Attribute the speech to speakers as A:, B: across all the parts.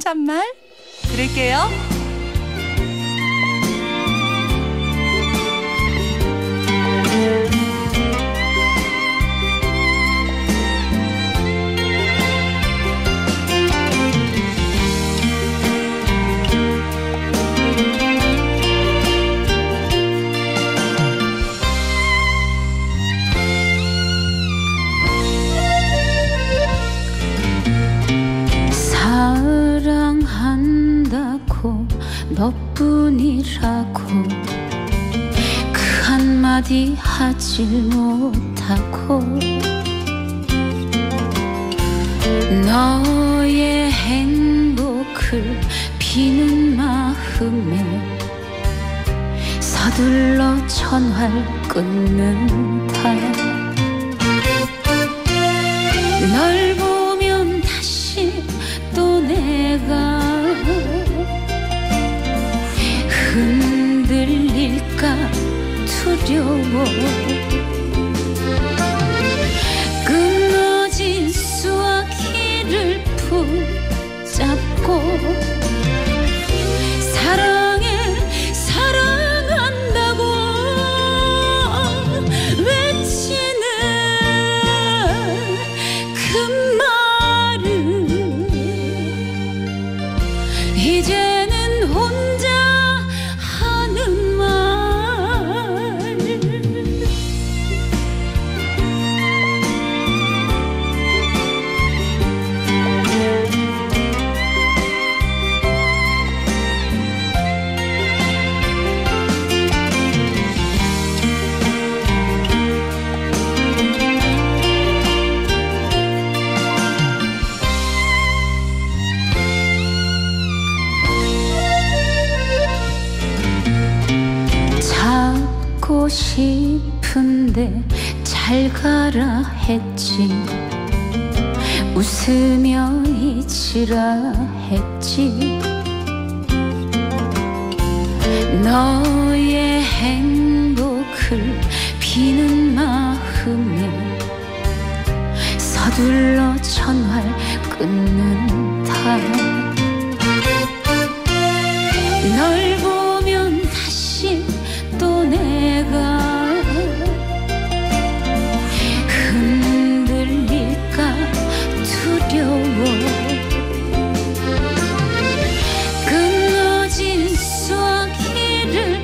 A: 혼잣말 들을게요.
B: 사랑한다고 너뿐이라고 그 한마디 하질 못하고 너의 행복을 비는 마음에 서둘러 전화를 끊는다. 널 보면 다시 또 내가 흔들릴까 두려워. 끊어진 수화기를 붙잡고 사랑해 사랑한다고 외치는 그 말은 이제는 혼자 하는 말. 잡고 싶은데 잘 가라 했지, 웃으며 잊으라 했지. 너의 행복을 비는 마음에 서둘러 전화를 끊는다. 널 보면 다시 또 내가 흔들릴까 두려워. 끊어진 수화기를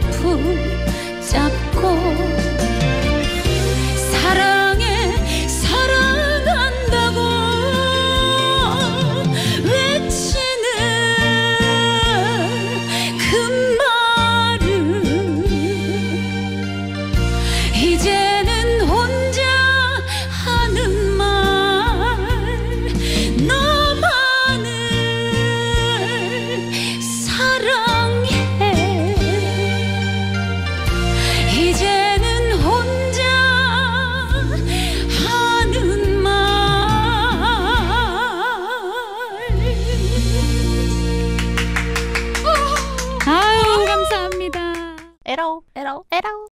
B: 붙잡고 사랑해 사랑한다고 외치는 그 말은 이제는 혼자 하는 말. 너만을 사랑해. 이제는 혼자 하는 말.
C: 아유, 감사합니다.
A: 에러 에러 에러.